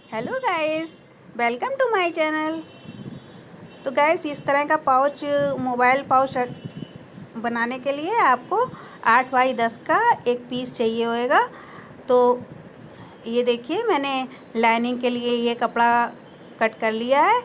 Hello guys, welcome to my channel. तो guys, इस तरह का पाउच, मोबाइल पाउच बनाने के लिए आपको 8x10 का एक पीस चाहिए होएगा। तो ये देखिए, मैंने लाइनिंग के लिए ये कपड़ा कट कर लिया है।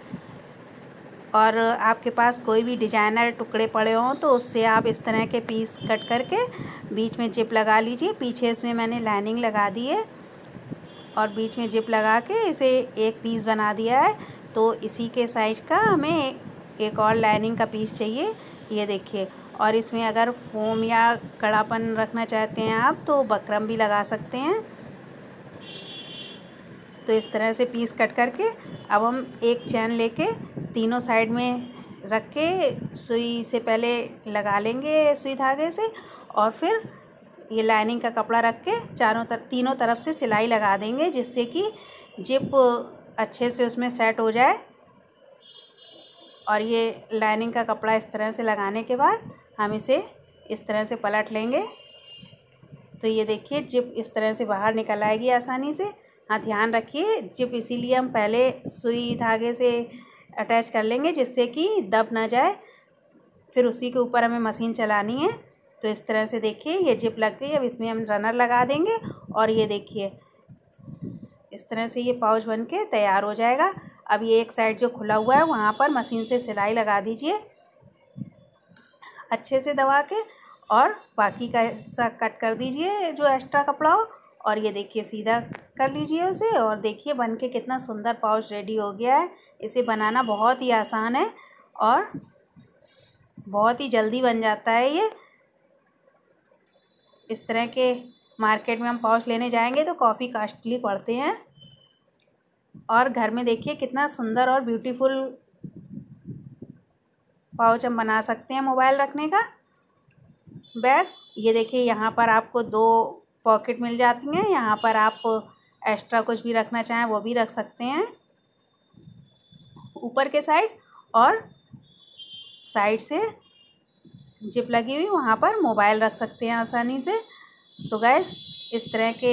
और आपके पास कोई भी डिजाइनर टुकड़े पड़े हों तो उससे आप इस तरह के पीस कट करके बीच में जिप लगा लीजिए। पीछे इसमें मैंने लाइनिंग लगा दी है और बीच में जिप लगा के इसे एक पीस बना दिया है। तो इसी के साइज का हमें एक और लाइनिंग का पीस चाहिए, ये देखिए। और इसमें अगर फोम या कड़ापन रखना चाहते हैं आप तो बकरम भी लगा सकते हैं। तो इस तरह से पीस कट करके अब हम एक चैन लेके तीनों साइड में रख के सुई से पहले लगा लेंगे सुई धागे से, और फिर ये लाइनिंग का कपड़ा रख के तीनों तरफ से सिलाई लगा देंगे, जिससे कि जिप अच्छे से उसमें सेट हो जाए। और ये लाइनिंग का कपड़ा इस तरह से लगाने के बाद हम इसे इस तरह से पलट लेंगे। तो ये देखिए, जिप इस तरह से बाहर निकल आएगी आसानी से। हाँ, ध्यान रखिए, जिप इसीलिए हम पहले सुई धागे से अटैच कर लेंगे जिससे कि दब ना जाए। फिर उसी के ऊपर हमें मशीन चलानी है। तो इस तरह से देखिए, ये जिप लग गई। अब इसमें हम रनर लगा देंगे और ये देखिए, इस तरह से ये पाउच बन के तैयार हो जाएगा। अब ये एक साइड जो खुला हुआ है वहाँ पर मशीन से सिलाई लगा दीजिए अच्छे से दबा के, और बाकी का हिस्सा कट कर दीजिए जो एक्स्ट्रा कपड़ा हो। और ये देखिए, सीधा कर लीजिए उसे, और देखिए बन के कितना सुंदर पाउच रेडी हो गया है। इसे बनाना बहुत ही आसान है और बहुत ही जल्दी बन जाता है ये। इस तरह के मार्केट में हम पाउच लेने जाएंगे तो काफ़ी कॉस्टली पड़ते हैं। और घर में देखिए कितना सुंदर और ब्यूटीफुल पाउच हम बना सकते हैं मोबाइल रखने का बैग। ये देखिए, यहाँ पर आपको 2 पॉकेट मिल जाती हैं। यहाँ पर आप एक्स्ट्रा कुछ भी रखना चाहें वो भी रख सकते हैं ऊपर के साइड, और साइड से जिप लगी हुई वहाँ पर मोबाइल रख सकते हैं आसानी से। तो गैस, इस तरह के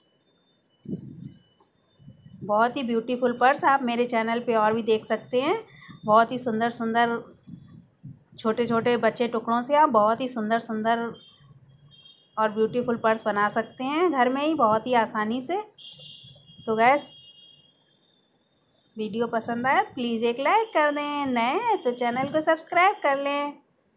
बहुत ही ब्यूटीफुल पर्स आप मेरे चैनल पे और भी देख सकते हैं। बहुत ही सुंदर सुंदर छोटे छोटे बच्चे टुकड़ों से आप बहुत ही सुंदर सुंदर और ब्यूटीफुल पर्स बना सकते हैं घर में ही बहुत ही आसानी से। तो गैस, वीडियो पसंद आया प्लीज़ एक लाइक कर दें, नए हैं तो चैनल को सब्सक्राइब कर लें।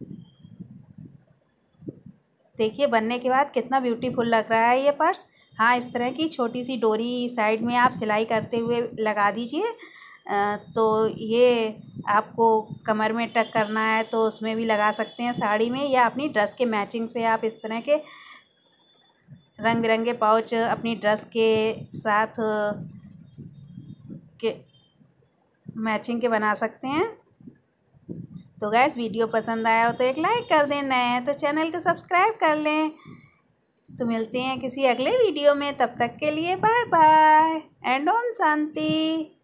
देखिए बनने के बाद कितना ब्यूटीफुल लग रहा है ये पर्स। हाँ, इस तरह की छोटी सी डोरी साइड में आप सिलाई करते हुए लगा दीजिए। तो ये आपको कमर में टक करना है तो उसमें भी लगा सकते हैं, साड़ी में, या अपनी ड्रेस के मैचिंग से आप इस तरह के रंग बिरंगे पाउच अपनी ड्रेस के साथ के मैचिंग के बना सकते हैं। तो गैस, वीडियो पसंद आया हो तो एक लाइक कर दें, नए हैं तो चैनल को सब्सक्राइब कर लें। तो मिलते हैं किसी अगले वीडियो में, तब तक के लिए बाय बाय एंड ओम शांति।